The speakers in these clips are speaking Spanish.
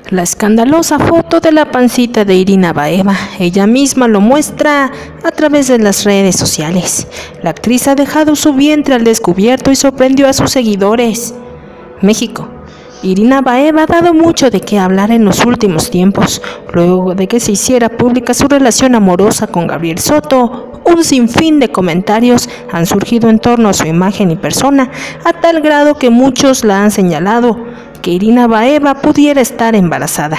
La escandalosa foto de la pancita de Irina Baeva, ella misma lo muestra a través de las redes sociales. La actriz ha dejado su vientre al descubierto y sorprendió a sus seguidores. México. Irina Baeva ha dado mucho de qué hablar en los últimos tiempos, luego de que se hiciera pública su relación amorosa con Gabriel Soto. Un sinfín de comentarios han surgido en torno a su imagen y persona, a tal grado que muchos la han señalado que Irina Baeva pudiera estar embarazada.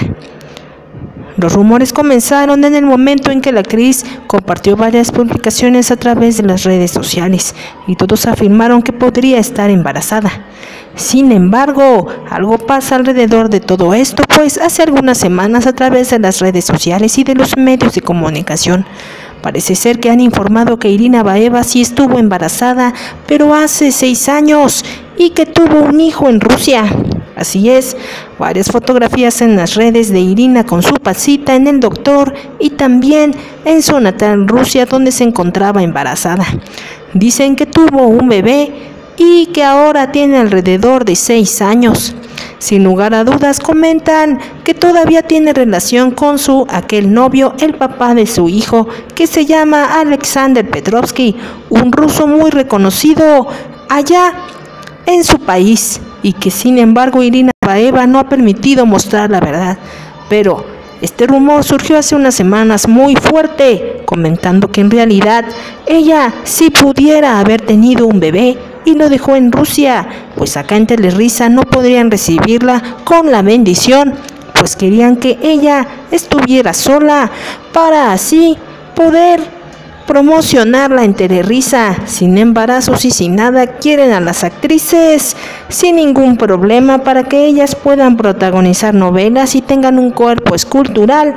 Los rumores comenzaron en el momento en que la actriz compartió varias publicaciones a través de las redes sociales y todos afirmaron que podría estar embarazada. Sin embargo, algo pasa alrededor de todo esto, pues hace algunas semanas a través de las redes sociales y de los medios de comunicación parece ser que han informado que Irina Baeva sí estuvo embarazada, pero hace 6 años, y que tuvo un hijo en Rusia. Así es, varias fotografías en las redes de Irina con su pancita en el doctor y también en su natal Rusia, donde se encontraba embarazada. Dicen que tuvo un bebé y que ahora tiene alrededor de 6 años. Sin lugar a dudas comentan que todavía tiene relación con su aquel novio, el papá de su hijo, que se llama Alexander Petrovsky, un ruso muy reconocido allá en su país, y que sin embargo Irina Baeva no ha permitido mostrar la verdad. Pero este rumor surgió hace unas semanas muy fuerte, comentando que en realidad ella sí pudiera haber tenido un bebé y lo dejó en Rusia, pues acá en Telerisa no podrían recibirla con la bendición, pues querían que ella estuviera sola para así poder promocionarla en Telerisa. Sin embarazos y sin nada, quieren a las actrices sin ningún problema para que ellas puedan protagonizar novelas y tengan un cuerpo escultural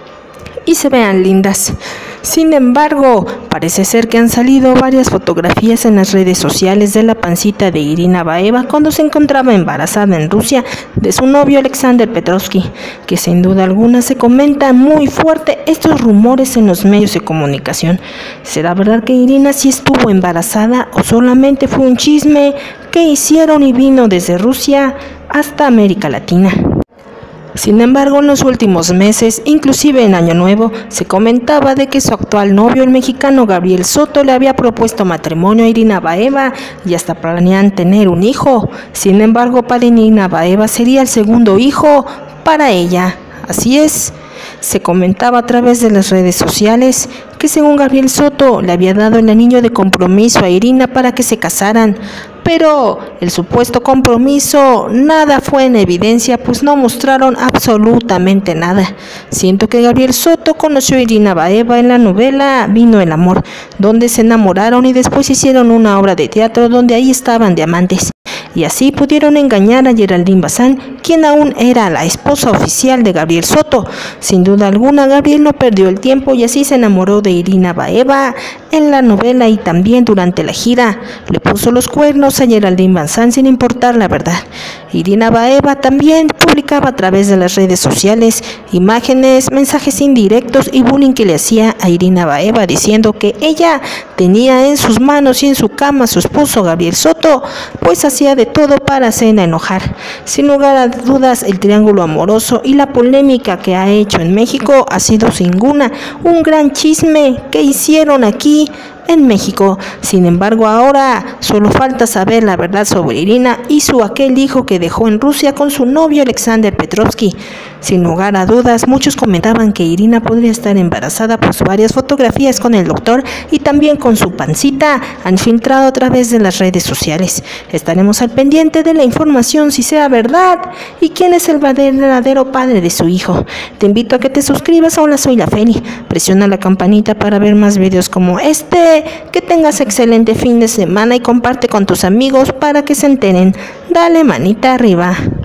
y se vean lindas. Sin embargo, parece ser que han salido varias fotografías en las redes sociales de la pancita de Irina Baeva cuando se encontraba embarazada en Rusia de su novio Alexander Petrovsky, que sin duda alguna se comentan muy fuerte estos rumores en los medios de comunicación. ¿Será verdad que Irina sí estuvo embarazada o solamente fue un chisme que hicieron y vino desde Rusia hasta América Latina? Sin embargo, en los últimos meses, inclusive en Año Nuevo, se comentaba de que su actual novio, el mexicano Gabriel Soto, le había propuesto matrimonio a Irina Baeva y hasta planean tener un hijo. Sin embargo, para Irina Baeva sería el segundo hijo para ella. Así es, se comentaba a través de las redes sociales que según Gabriel Soto le había dado el anillo de compromiso a Irina para que se casaran, pero el supuesto compromiso nada fue en evidencia, pues no mostraron absolutamente nada. Siento que Gabriel Soto conoció a Irina Baeva en la novela Vino el amor, donde se enamoraron y después hicieron una obra de teatro donde ahí estaban de amantes. Y así pudieron engañar a Geraldine Bazán, quien aún era la esposa oficial de Gabriel Soto. Sin duda alguna, Gabriel no perdió el tiempo y así se enamoró de Irina Baeva en la novela y también durante la gira. Le puso los cuernos a Geraldine Bazán sin importar la verdad. Irina Baeva también publicaba a través de las redes sociales imágenes, mensajes indirectos y bullying que le hacía a Irina Baeva, diciendo que ella tenía en sus manos y en su cama a su esposo Gabriel Soto, pues hacía de todo para hacerla enojar. Sin lugar a dudas, el triángulo amoroso y la polémica que ha hecho en México ha sido sin duda un gran chisme que hicieron aquí en México. Sin embargo, ahora solo falta saber la verdad sobre Irina y su aquel hijo que dejó en Rusia con su novio Alexander Petrovsky. Sin lugar a dudas, muchos comentaban que Irina podría estar embarazada, pues varias fotografías con el doctor y también con su pancita han filtrado a través de las redes sociales. Estaremos al pendiente de la información si sea verdad y quién es el verdadero padre de su hijo. Te invito a que te suscribas. Hola, soy la Feli. Presiona la campanita para ver más videos como este. Que tengas excelente fin de semana y comparte con tus amigos para que se enteren. Dale manita arriba.